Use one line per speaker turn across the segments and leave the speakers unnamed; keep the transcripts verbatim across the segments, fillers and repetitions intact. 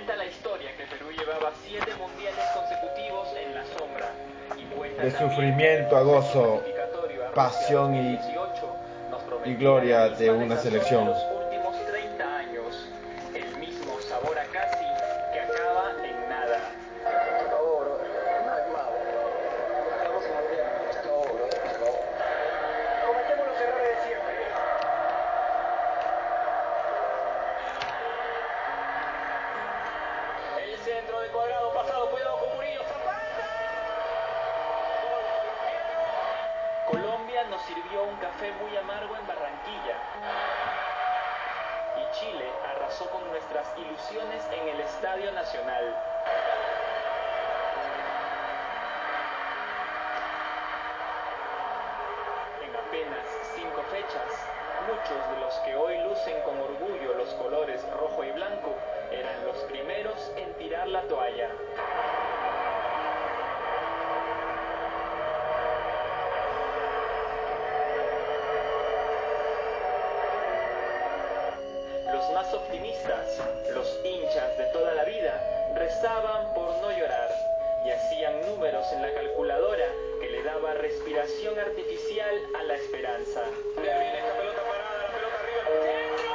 Cuenta la historia que Perú llevaba siete mundiales consecutivos en la sombra. Y cuenta
de
también
sufrimiento a gozo,
clasificatorio a
pasión
Rusia
y,
dos mil dieciocho nos
y
prometía
gloria
la
de
misma
una
sensación
selección.
de los últimos treinta años, el mismo sabor a casi que acaba en nada.
Por favor, no es malo. Estamos en el día. Por favor, por favor. Cometemos los errores de siempre.
El centro de Cuadrado pasado, cuidado con Murillo, Zapata. Colombia nos sirvió un café muy amargo en Barranquilla. Y Chile arrasó con nuestras ilusiones en el Estadio Nacional. En apenas cinco fechas, muchos de los que hoy lucen con orgullo los colores rojo y blanco eran los primeros en tirar la toalla. Los más optimistas, los hinchas de toda la vida, rezaban por no llorar y hacían números en la calculadora que le daba respiración artificial a la esperanza. Viene esta pelota parada, la pelota arriba, el centro.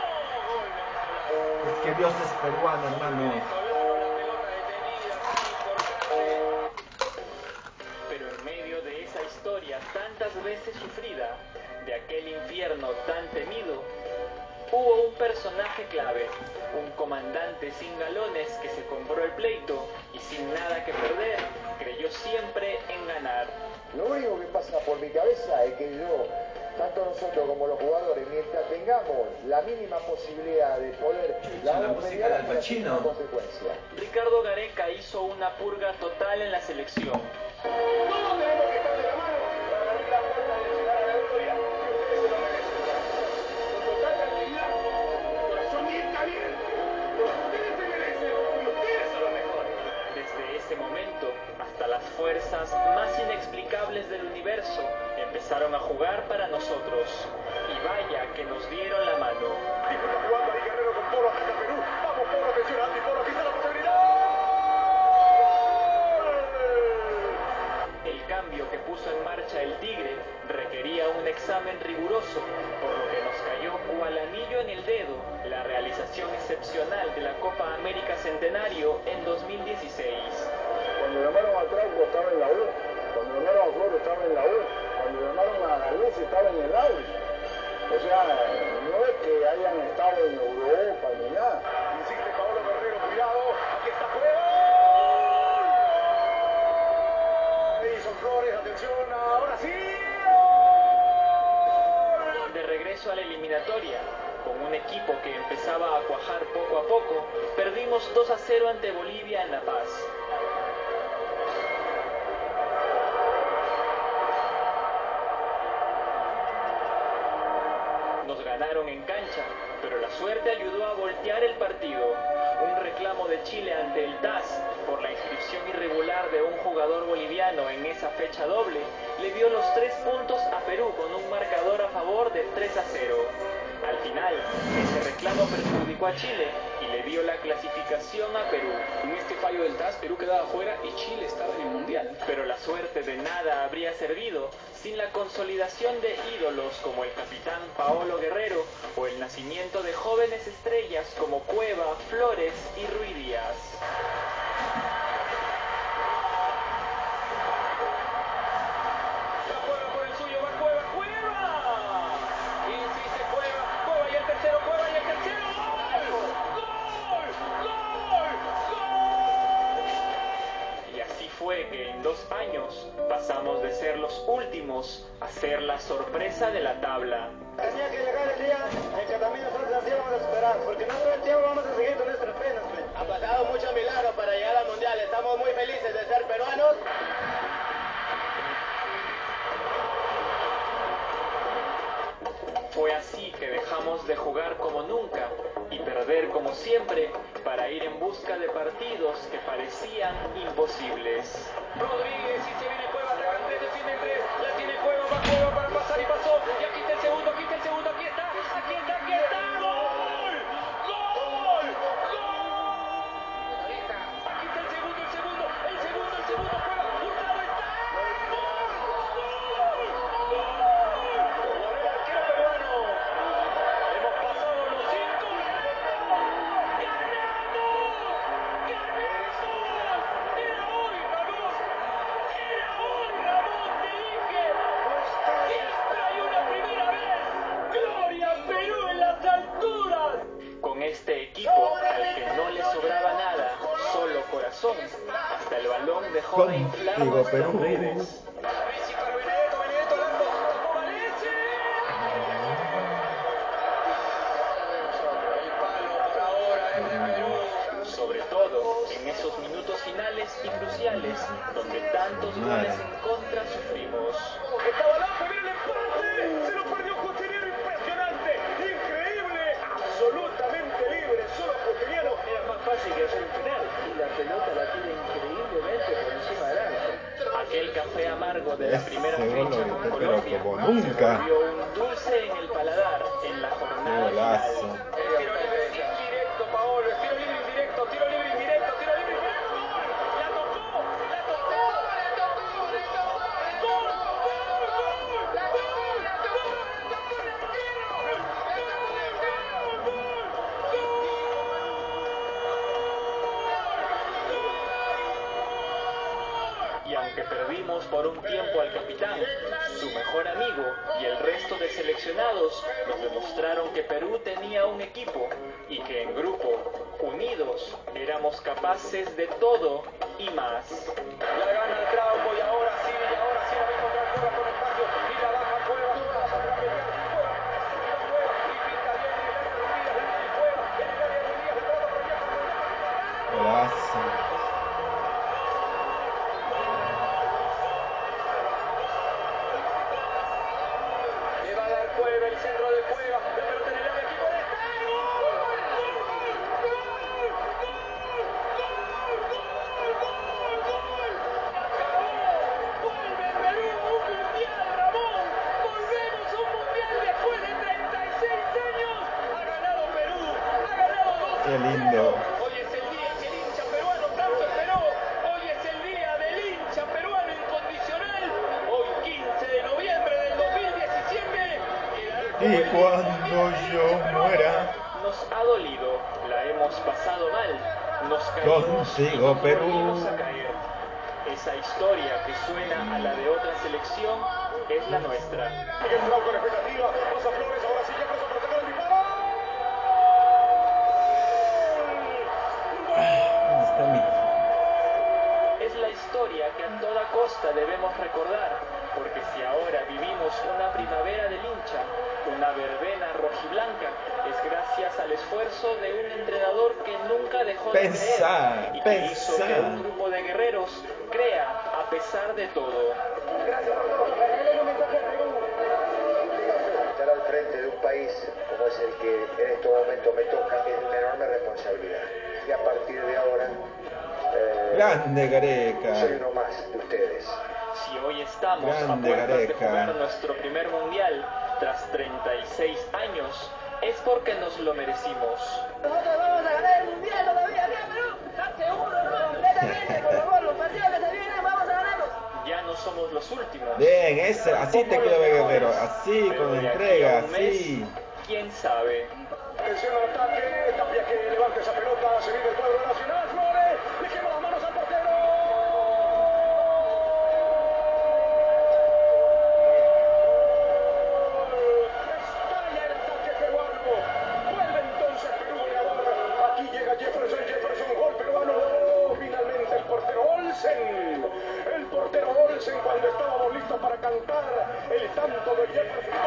Gol.
Es que Dios es peruano, hermano.
La pelota detenida, importante. Pero en medio de esa historia tantas veces sufrida, de aquel infierno tan temido, hubo un personaje clave, un comandante sin galones que se compró el pleito y sin nada que perder, creyó siempre en ganar.
Lo único que pasa por mi cabeza es que yo, tanto nosotros como los jugadores, mientras tengamos la mínima posibilidad de poder
la música del Pacino.
Consecuencia.
Ricardo Gareca hizo una purga total en la selección.
Todos tenemos que estar de la mano para abrir la puerta de llegar a la victoria. Ustedes se lo merecen. Con total tranquilidad, corazón bien caliente. Ustedes se merecen y ustedes son los mejores.
Desde ese momento, hasta las fuerzas más inexplicables del universo empezaron a jugar para nosotros. Y vaya que nos dieron la mano.
Disfruta jugando ahí Guerrero con Polo, ataca Perú. Vamos Polo, atención, Andy Polo, aquí está la posibilidad.
El cambio que puso en marcha el Tigre requería un examen riguroso, por lo que nos cayó cual anillo en el dedo la realización excepcional de la Copa América Centenario en dos mil dieciséis.
Cuando llamaron a Trauco estaba en la U, cuando llamaron a Floro estaba en la U, cuando llamaron a Galuz estaba en el Audi. O sea, no es que hayan estado en Europa ni nada. Insiste Paolo Guerrero, cuidado, aquí está Flores. Edison Flores, atención, ahora sí.
De regreso a la eliminatoria, con un equipo que empezaba a cuajar poco a poco, perdimos dos a cero ante Bolivia en La Paz. Nos ganaron en cancha, pero la suerte ayudó a voltear el partido. Un reclamo de Chile ante el T A S por la inscripción irregular de un jugador boliviano en esa fecha doble le dio los tres puntos a Perú con un marcador a favor de tres a cero. Al final, ese reclamo perjudicó a Chile y le dio la clasificación a Perú.
En este fallo del T A S, Perú quedaba fuera y Chile estaba en el Mundial.
Pero la suerte de nada habría servido sin la consolidación de ídolos como el capitán Paolo Guerrero o el nacimiento de jóvenes estrellas como Cueva, Flores y Ruiz Díaz. Va Cueva por el suyo, va Cueva, Cueva. Insiste Cueva, Cueva y el tercero, Cueva y el tercero. ¡Gol! ¡Gol! ¡Gol! Y así fue que en dos años pasamos de ser los últimos a ser la sorpresa de la tabla.
Tenía que llegar el día en que también nosotros así vamos a superar, porque no todo el tiempo vamos a seguir con nuestras penas.
Ha pasado mucho milagro para llegar al Mundial. Estamos muy felices de ser peruanos.
Fue así que dejamos de jugar como nunca y perder como siempre para ir en busca de partidos que parecían imposibles. Rodríguez, y se viene Cueva, atacan tres, defienden tres, la tiene Cueva, va Cueva para pasar y pasó, y aquí está el segundo, aquí está el segundo, aquí está, aquí está, aquí está, ¡gol! ¡Gol! ¡Gol! corazón. Hasta el balón dejó de inflar
Contigo,
nuestras
Perú.
redes. Sobre todo en esos minutos finales y cruciales donde tantos goles en contra sufrimos.
Estaba Lazo, viene el empate, se lo perdió Justiniano, impresionante, increíble, absolutamente libre, solo Justiniano.
Era más fácil que hacer un penal y la pelota la tira increíblemente por encima del arco. Aquel café amargo de la primera
Ese gol
fecha
lo
con
grité,
Colombia
pero como nunca.
se volvió un dulce en el paladar en la jornada
Golazo.
final. Tiro libre indirecto, Paolo, tiro libre indirecto, tiro libre indirecto, tiro libre indirecto, ¡gol! ¡La tocó! ¡La tocó! ¡La tocó! ¡La tocó! ¡Gol! ¡Gol! ¡Gol! ¡La tocó! ¡La tocó! ¡La tocó el arquero! ¡Gol! ¡Gol! Y aunque perdimos por un tiempo al capitán, su mejor amigo y el resto de seleccionados nos demostraron que Perú tenía un equipo y que en grupo, unidos, éramos capaces de todo y más.
La gana el Trauco y ahora sí, y ahora sí la va a encontrar Cueva con espacio y la baja Cueva, Cueva para meter, Cueva, Cueva, y pinta bien y el área de Díaz, y Cueva, en el área de Díaz, de todo por Díaz,
Golazo.
le va a dar Cueva, el centro de Cueva, la pelota en el área, equipo de ¡gol! ¡Vuelve Perú a un mundial, Ramón! ¡Volvemos a un mundial después de treinta y seis años! ¡Ha ganado Perú! ¡Ha ganado dos!
Qué lindo.
Hoy es el día que el hincha peruano tanto esperó. Hoy es el día del hincha peruano incondicional. Hoy quince de noviembre del dos mil diecisiete.
Y cuando yo muera,
Nos ha dolido, la hemos pasado mal, nos caímos
Contigo,
y nos
Perú.
volvimos a caer. Esa historia que suena a la de otra selección es la nuestra.
Miguel Trauco con expectativa. Pasa Flores, ahora sí Jefferson protege el disparo.
¿dónde está mi?
Es la historia que a toda costa debemos recordar, porque si ahora vivimos una primavera del hincha, una verbena rojiblanca, es gracias al esfuerzo de un entrenador que nunca dejó de
Pensá,
creer y que hizo que
pensá.
un grupo de guerreros crea a pesar de todo.
Estar al frente de un país como es el que en este momento me toca es una enorme responsabilidad. Y a partir de ahora, eh,
Grande
soy
Gareca.
uno más de ustedes.
Si hoy estamos
Grande
a puertas de
Gareca.
jugar nuestro primer mundial tras treinta y seis años, es porque nos lo merecimos.
Nosotros vamos a ganar el mundial todavía, acá Perú, ¿estás seguro? Completamente, por favor, los partidos que se vienen vamos a ganarlos.
Ya no somos los últimos.
Bien, ese, así te quiero ver, Guerrero. Así,
Pero
con
de aquí
entrega,
a un mes,
así.
¿quién sabe?
Atención al ataque. Tapia que levanta esa pelota. Se viene el cuadro nacional. Flores. Le quema las manos al portero. Estalla el ataque peruano. Vuelve entonces Perú goleador. Aquí llega Jefferson. Jefferson. Gol peruano. Finalmente el portero Olsen. El portero Olsen cuando estábamos listos para cantar el tanto de Jefferson.